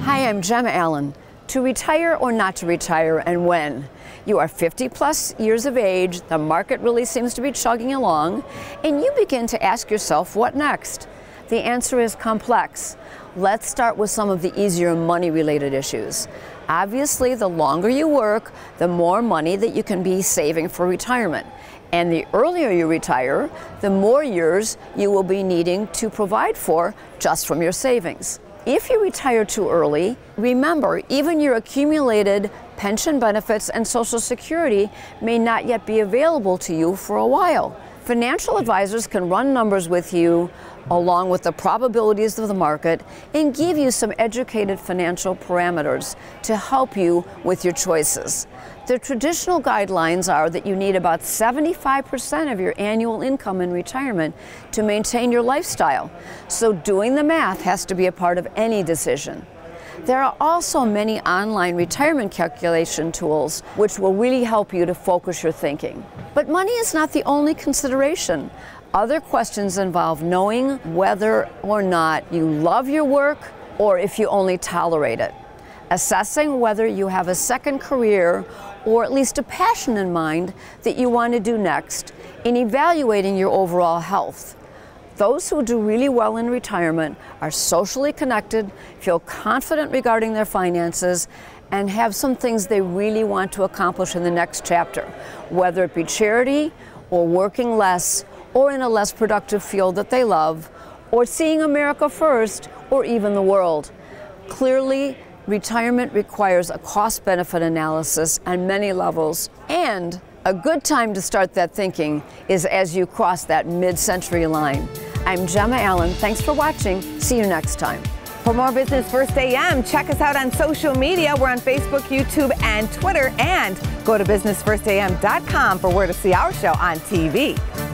Hi, I'm Gemma Allen. To retire or not to retire, and when? You are 50 plus years of age, the market really seems to be chugging along, and you begin to ask yourself, what next? The answer is complex. Let's start with some of the easier money-related issues. Obviously, the longer you work, the more money that you can be saving for retirement. And the earlier you retire, the more years you will be needing to provide for just from your savings. If you retire too early, remember, even your accumulated pension benefits and Social Security may not yet be available to you for a while. Financial advisors can run numbers with you along with the probabilities of the market and give you some educated financial parameters to help you with your choices. The traditional guidelines are that you need about 75% of your annual income in retirement to maintain your lifestyle. So doing the math has to be a part of any decision. There are also many online retirement calculation tools which will really help you to focus your thinking. But money is not the only consideration. Other questions involve knowing whether or not you love your work or if you only tolerate it. Assessing whether you have a second career or at least a passion in mind that you want to do next, and evaluating your overall health. Those who do really well in retirement are socially connected, feel confident regarding their finances, and have some things they really want to accomplish in the next chapter, whether it be charity or working less or in a less productive field that they love, or seeing America first, or even the world. Clearly, retirement requires a cost-benefit analysis on many levels, and a good time to start that thinking is as you cross that mid-century line. I'm Gemma Allen. Thanks for watching. See you next time. For more Business First AM, check us out on social media. We're on Facebook, YouTube, and Twitter. And go to businessfirstam.com for where to see our show on TV.